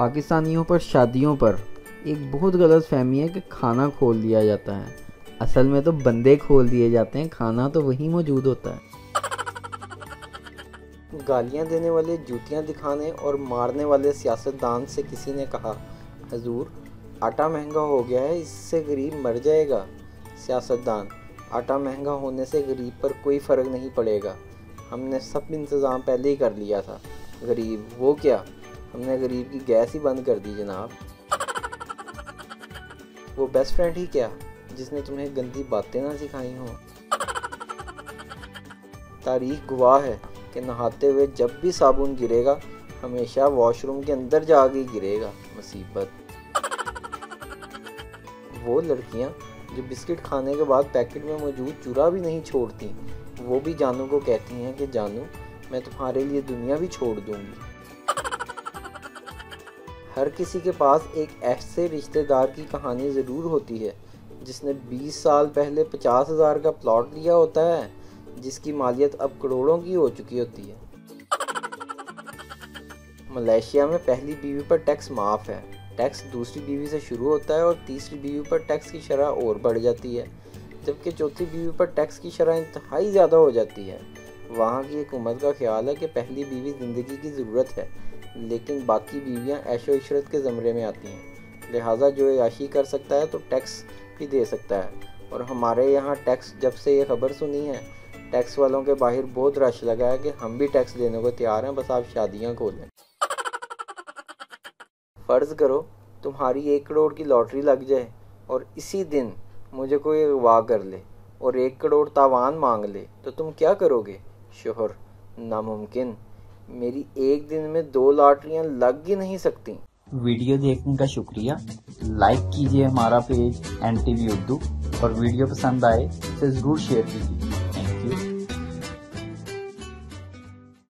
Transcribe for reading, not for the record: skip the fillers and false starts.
पाकिस्तानियों पर शादियों पर एक बहुत गलत फहमी है कि खाना खोल दिया जाता है। असल में तो बंदे खोल दिए जाते हैं, खाना तो वहीं मौजूद होता है। गालियां देने वाले, जूतियां दिखाने और मारने वाले सियासतदान से किसी ने कहा, हजूर आटा महंगा हो गया है, इससे गरीब मर जाएगा। सियासतदान, आटा महंगा होने से गरीब पर कोई फ़र्क नहीं पड़ेगा, हमने सब इंतज़ाम पहले ही कर लिया था। गरीब वो क्या, हमने गरीब की गैस ही बंद कर दी जनाब। वो बेस्ट फ्रेंड ही क्या जिसने तुम्हें गंदी बातें ना सिखाई हों। तारीख गवाह है कि नहाते हुए जब भी साबुन गिरेगा हमेशा वॉशरूम के अंदर जाके गिरेगा। मुसीबत। वो लड़कियां जो बिस्किट खाने के बाद पैकेट में मौजूद चूरा भी नहीं छोड़ती, वो भी जानू को कहती हैं कि जानू मैं तुम्हारे लिए दुनिया भी छोड़ दूंगी। हर किसी के पास एक ऐसे रिश्तेदार की कहानी ज़रूर होती है जिसने 20 साल पहले 50,000 का प्लॉट लिया होता है, जिसकी मालियत अब करोड़ों की हो चुकी होती है। मलेशिया में पहली बीवी पर टैक्स माफ़ है। टैक्स दूसरी बीवी से शुरू होता है और तीसरी बीवी पर टैक्स की शरह और बढ़ जाती है, जबकि चौथी बीवी पर टैक्स की शरह इंतहाई ज़्यादा हो जाती है। वहाँ की हुकूमत का ख्याल है कि पहली बीवी ज़िंदगी की ज़रूरत है, लेकिन बाकी बीवियाँ ऐशो इशरत के ज़मरे में आती हैं, लिहाजा जो अयाशी कर सकता है तो टैक्स भी दे सकता है। और हमारे यहाँ टैक्स जब से ये खबर सुनी है, टैक्स वालों के बाहर बहुत रश लगा है कि हम भी टैक्स देने को तैयार हैं, बस आप शादियाँ खोलें। फ़र्ज़ करो तुम्हारी 1 करोड़ की लॉटरी लग जाए और इसी दिन मुझे कोई अगवा कर ले और 1 करोड़ तावान मांग ले, तो तुम क्या करोगे? शोहर, नामुमकिन, मेरी एक दिन में 2 लॉटरियां लग ही नहीं सकती। वीडियो देखने का शुक्रिया। लाइक कीजिए हमारा पेज NTV उर्दू और वीडियो पसंद आए तो ज़रूर शेयर कीजिए।